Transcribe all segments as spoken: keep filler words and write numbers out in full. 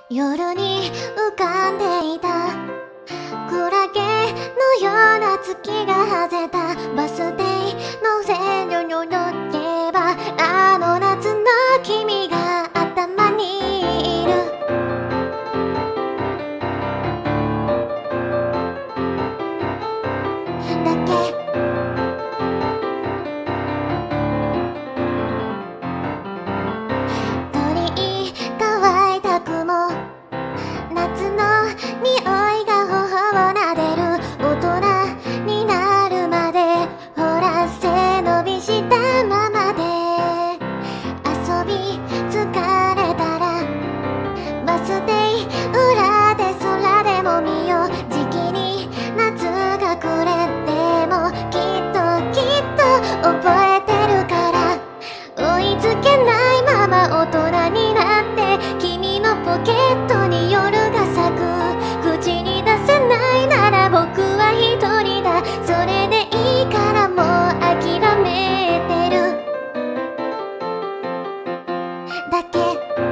夜に浮かんでいたクラゲのような月が外れたバス停の線路に乗ればあの夏の君が頭にいるだけ鳥居乾いた雲夏の匂いが頬を撫でる大人になるまでほら背伸びしたままで遊び疲れたらバス停裏で空でも見よう時期に夏が暮れてもきっときっと覚えてるから追いつけないまま大人になって君のポケットに夜が咲く口に出せないなら僕は一人だそれでいいからもう諦めてるだけ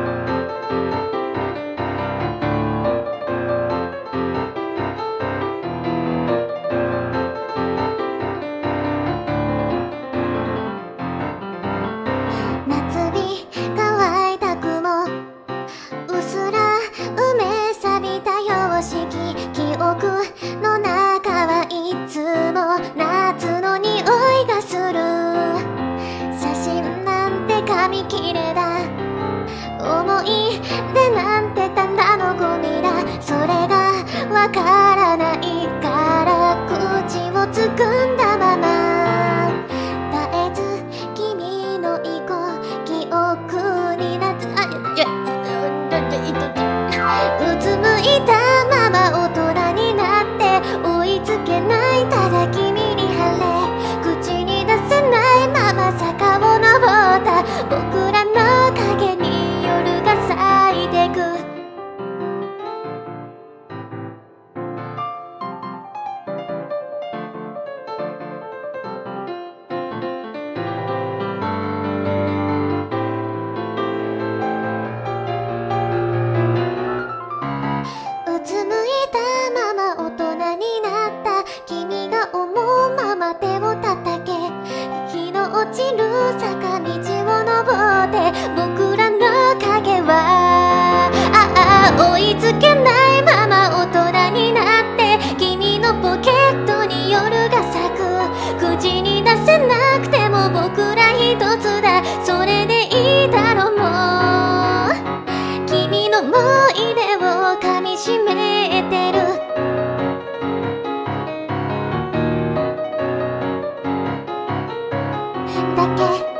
夏日乾いた雲うすら埋め錆びた様式記憶の中はいつも夏の匂いがする写真なんて紙切れだ思い出なんてただのゴミだそれがわからないから口をつぐんだまま絶えず君の意向記憶になってあいやうつむいたまま大人になって追いつけないただ君に晴れ口に出せないまま坂を登った僕らの影に夜が咲いてくうつむいたまま大人になった君が思うまま手を叩け日の落ちる坂道を登って僕らの影はああ追いつけないまま大人になって君のポケットに夜が咲く口に出せなくても僕ら一つだそれでいいだろうもう君の思い出を噛みしめてるだけ